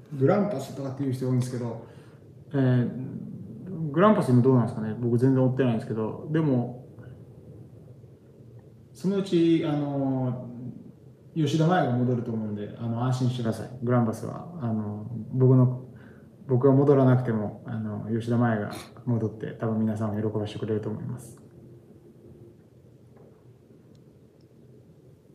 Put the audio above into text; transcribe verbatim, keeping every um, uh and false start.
グランパスとかっていう人が多いんですけど、えー、グランパス今どうなんですかね、僕全然追ってないんですけど、でも、そのうち、あの、吉田麻也が戻ると思うんで、あの安心してください。グランパスは、あの、僕の、僕が戻らなくても、あの、吉田麻也が戻って、多分皆さんを喜ばしてくれると思います。